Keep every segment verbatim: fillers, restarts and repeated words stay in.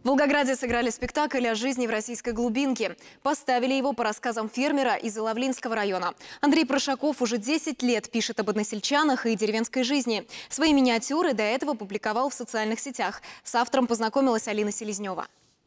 В Волгограде сыграли спектакль о жизни в российской глубинке. Поставили его по рассказам фермера из Иловлинского района. Андрей Прошаков уже десять лет пишет об односельчанах и деревенской жизни. Свои миниатюры до этого публиковал в социальных сетях. С автором познакомилась Алина Селезнева.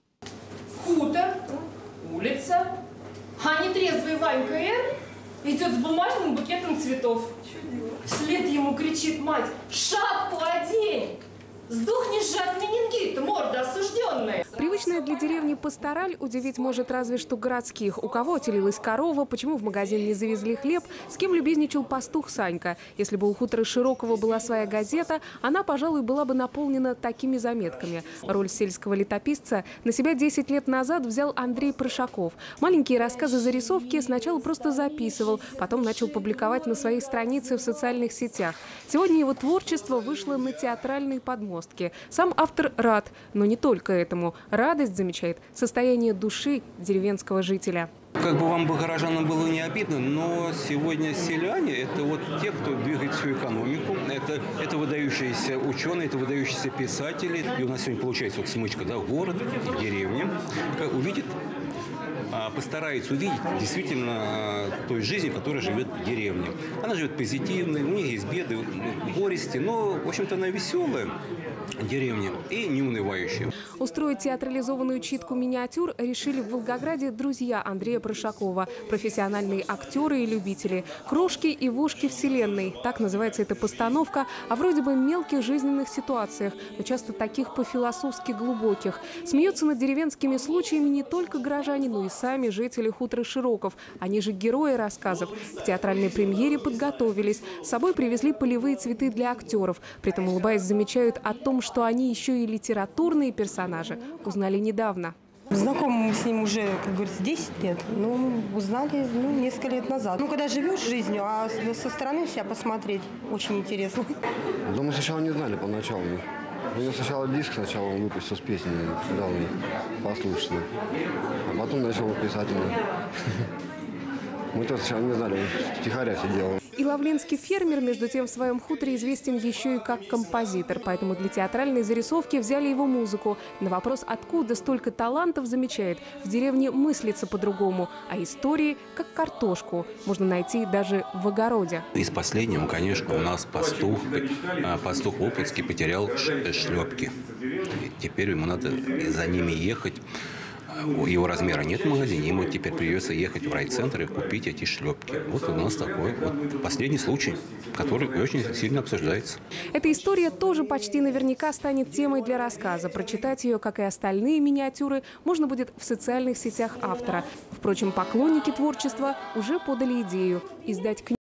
Хутор, улица, а нетрезвый Ванька Р. идет с бумажным букетом цветов. Вслед ему кричит мать: «Шапку одень! Сдохнешь же от менингита, морда осужденная!» Привычная для деревни пастораль удивить может разве что городских. У кого отелилась корова, почему в магазин не завезли хлеб, с кем любезничал пастух Санька. Если бы у хутора Широкого была своя газета, она, пожалуй, была бы наполнена такими заметками. Роль сельского летописца на себя десять лет назад взял Андрей Прошаков. Маленькие рассказы-зарисовки сначала просто записывал, потом начал публиковать на своей странице в социальных сетях. Сегодня его творчество вышло на театральной подмостке. Сам автор рад, но не только этому. Радость, замечает, состояние души деревенского жителя. Как бы вам бы, горожанам, было не обидно, но сегодня селяне – это вот те, кто двигает всю экономику, это, это выдающиеся ученые, это выдающиеся писатели. И у нас сегодня получается вот смычка, да, город и деревня. Как увидит, постарается увидеть действительно той жизни, в которой живет деревня. Она живет позитивной, у нее есть беды, горести, но, в общем-то, она веселая деревня и неунывающая. Устроить театрализованную читку миниатюр решили в Волгограде друзья Андрея Прошакова, профессиональные актеры и любители. «Крошки и вошки вселенной» – так называется эта постановка о вроде бы мелких жизненных ситуациях, но часто таких по-философски глубоких. Смеются над деревенскими случаями не только горожане, но и сами жители хутора Широков. Они же герои рассказов. К театральной премьере подготовились. С собой привезли полевые цветы для актеров. При этом, улыбаясь, замечают о том, что они еще и литературные персонажи. Узнали недавно. Знакомы мы с ним уже, как говорится, десять лет. Ну, узнали ну, несколько лет назад. Ну, когда живешь жизнью, а со стороны себя посмотреть очень интересно. Да мы сначала не знали поначалу. У него сначала диск сначала он выпустил с песней, дал мне послушать. А потом начал писать. Мы тоже сначала не знали, втихаря сидел. Иловлинский фермер, между тем, в своем хуторе известен еще и как композитор. Поэтому для театральной зарисовки взяли его музыку. На вопрос, откуда столько талантов, замечает: в деревне мыслится по-другому, а истории, как картошку, можно найти даже в огороде. Из последнего, конечно, у нас пастух, пастух в Опутске потерял шлепки. Теперь ему надо за ними ехать. Его размера нет в магазине, ему теперь придется ехать в райцентр и купить эти шлепки. Вот у нас такой вот последний случай, который очень сильно обсуждается. Эта история тоже почти наверняка станет темой для рассказа. Прочитать ее, как и остальные миниатюры, можно будет в социальных сетях автора. Впрочем, поклонники творчества уже подали идею издать книгу.